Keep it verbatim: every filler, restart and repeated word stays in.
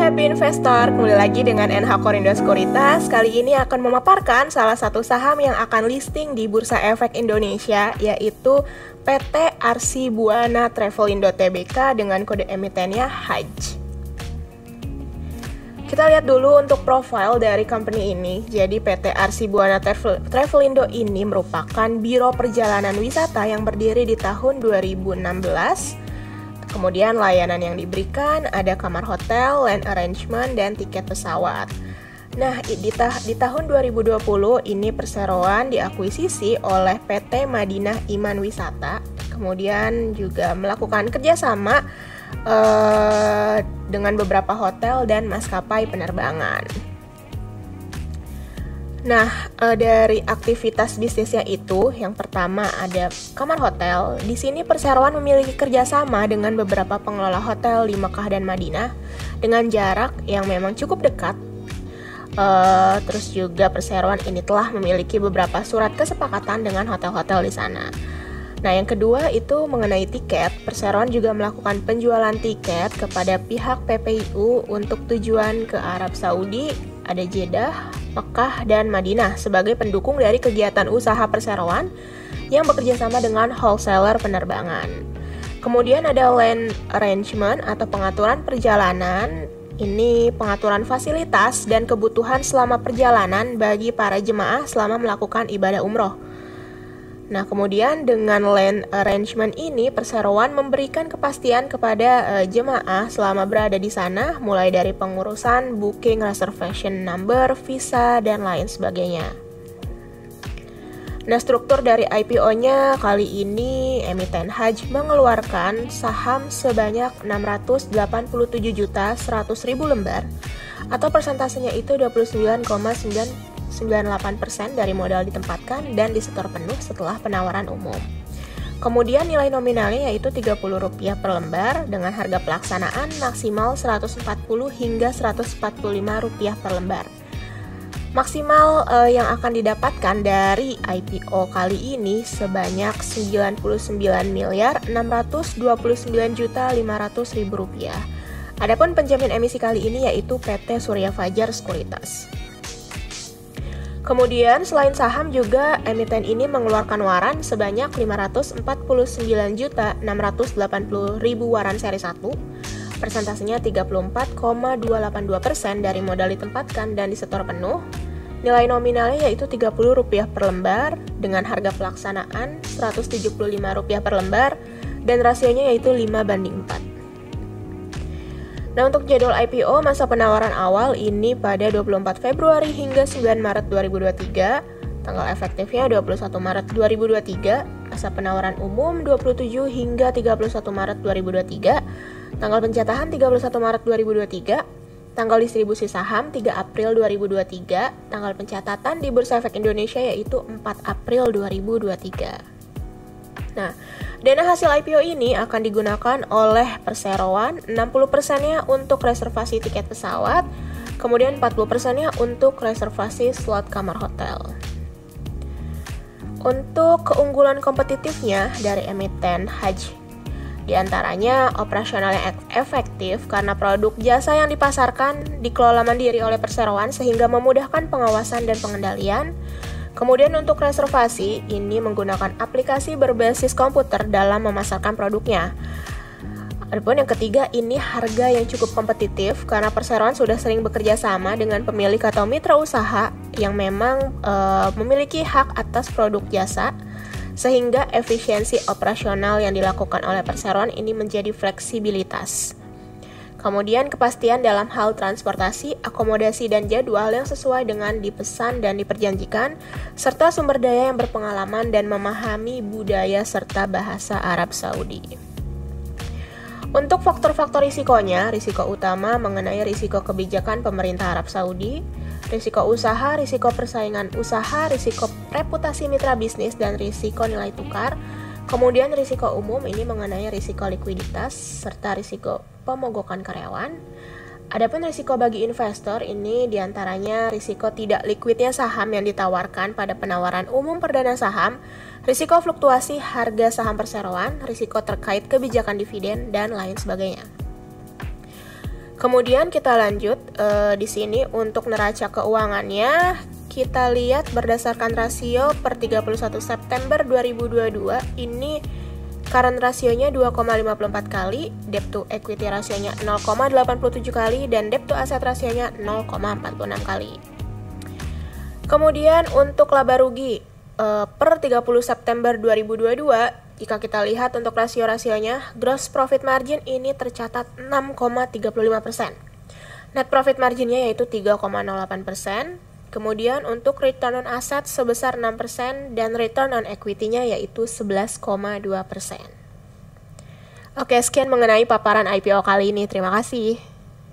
Happy Investor, kembali lagi dengan N H Korindo Sekuritas. Kali ini akan memaparkan salah satu saham yang akan listing di Bursa Efek Indonesia, yaitu P T Arsi Buana Travelindo Tbk dengan kode emitennya H A J. Kita lihat dulu untuk profil dari company ini. Jadi P T Arsi Buana Travelindo ini merupakan biro perjalanan wisata yang berdiri di tahun dua ribu enam belas. Kemudian layanan yang diberikan ada kamar hotel, land arrangement, dan tiket pesawat. Nah, di, ta- di tahun dua ribu dua puluh ini perseroan diakuisisi oleh P T Madinah Iman Wisata. Kemudian juga melakukan kerjasama uh, dengan beberapa hotel dan maskapai penerbangan. Nah, e, dari aktivitas bisnisnya itu, yang pertama ada kamar hotel. Di sini perseroan memiliki kerjasama dengan beberapa pengelola hotel di Mekah dan Madinah dengan jarak yang memang cukup dekat. E, terus juga perseroan ini telah memiliki beberapa surat kesepakatan dengan hotel-hotel di sana. Nah, yang kedua itu mengenai tiket. Perseroan juga melakukan penjualan tiket kepada pihak P P I U untuk tujuan ke Arab Saudi, ada Jeddah, Mekah, dan Madinah sebagai pendukung dari kegiatan usaha perseroan yang bekerja sama dengan wholesaler penerbangan. Kemudian ada land arrangement atau pengaturan perjalanan. Ini pengaturan fasilitas dan kebutuhan selama perjalanan bagi para jemaah selama melakukan ibadah umroh. Nah, kemudian dengan land arrangement ini, perseroan memberikan kepastian kepada uh, jemaah selama berada di sana, mulai dari pengurusan, booking, reservation number, visa, dan lain sebagainya. Nah, struktur dari I P O-nya kali ini, emiten H A J mengeluarkan saham sebanyak enam ratus delapan puluh tujuh juta seratus ribu lembar, atau persentasenya itu dua puluh sembilan koma sembilan sembilan puluh delapan persen dari modal ditempatkan dan disetor penuh setelah penawaran umum. Kemudian nilai nominalnya yaitu tiga puluh rupiah per lembar dengan harga pelaksanaan maksimal seratus empat puluh hingga seratus empat puluh lima rupiah per lembar. Maksimal eh, yang akan didapatkan dari I P O kali ini sebanyak sembilan puluh sembilan miliar enam ratus dua puluh sembilan juta lima ratus ribu rupiah. Adapun penjamin emisi kali ini yaitu P T Surya Fajar Sekuritas. Kemudian selain saham juga emiten ini mengeluarkan waran sebanyak lima ratus empat puluh sembilan juta enam ratus delapan puluh ribu waran seri satu. Persentasenya tiga puluh empat koma dua delapan dua persen dari modal ditempatkan dan disetor penuh. Nilai nominalnya yaitu tiga puluh rupiah per lembar dengan harga pelaksanaan seratus tujuh puluh lima rupiah per lembar dan rasionya yaitu lima banding empat. Nah, untuk jadwal I P O masa penawaran awal ini pada dua puluh empat Februari hingga sembilan Maret dua ribu dua puluh tiga, tanggal efektifnya dua puluh satu Maret dua ribu dua puluh tiga, masa penawaran umum dua puluh tujuh hingga tiga puluh satu Maret dua ribu dua puluh tiga, tanggal pencatahan tiga puluh satu Maret dua ribu dua puluh tiga, tanggal distribusi saham tiga April dua ribu dua puluh tiga, tanggal pencatatan di Bursa Efek Indonesia yaitu empat April dua ribu dua puluh tiga. Nah, dana hasil I P O ini akan digunakan oleh perseroan, enam puluh persennya untuk reservasi tiket pesawat, kemudian empat puluh persennya untuk reservasi slot kamar hotel. Untuk keunggulan kompetitifnya dari emiten H A J, diantaranya operasionalnya efektif karena produk jasa yang dipasarkan dikelola mandiri oleh perseroan sehingga memudahkan pengawasan dan pengendalian. Kemudian untuk reservasi, ini menggunakan aplikasi berbasis komputer dalam memasarkan produknya. Adapun yang ketiga, ini harga yang cukup kompetitif karena perseroan sudah sering bekerja sama dengan pemilik atau mitra usaha yang memang e, memiliki hak atas produk jasa, sehingga efisiensi operasional yang dilakukan oleh perseroan ini menjadi fleksibilitas. Kemudian kepastian dalam hal transportasi, akomodasi, dan jadwal yang sesuai dengan dipesan dan diperjanjikan, serta sumber daya yang berpengalaman dan memahami budaya serta bahasa Arab Saudi. Untuk faktor-faktor risikonya, risiko utama mengenai risiko kebijakan pemerintah Arab Saudi, risiko usaha, risiko persaingan usaha, risiko reputasi mitra bisnis, dan risiko nilai tukar. Kemudian risiko umum ini mengenai risiko likuiditas serta risiko pemogokan karyawan. Adapun risiko bagi investor ini diantaranya risiko tidak liquidnya saham yang ditawarkan pada penawaran umum perdana saham, risiko fluktuasi harga saham perseroan, risiko terkait kebijakan dividen, dan lain sebagainya. Kemudian kita lanjut uh, di sini untuk neraca keuangannya, kita lihat berdasarkan rasio per tiga puluh satu September dua ribu dua puluh dua ini current rasionya dua koma lima puluh empat kali, debt to equity rasionya nol koma delapan puluh tujuh kali, dan debt to asset rasionya nol koma empat puluh enam kali. Kemudian untuk laba rugi uh, per tiga puluh September dua ribu dua puluh dua, jika kita lihat untuk rasio-rasionya, gross profit margin ini tercatat enam koma tiga puluh lima persen. Net profit marginnya yaitu tiga koma nol delapan persen. Kemudian untuk return on asset sebesar enam persen dan return on equity-nya yaitu sebelas koma dua persen. Oke, sekian mengenai paparan I P O kali ini. Terima kasih.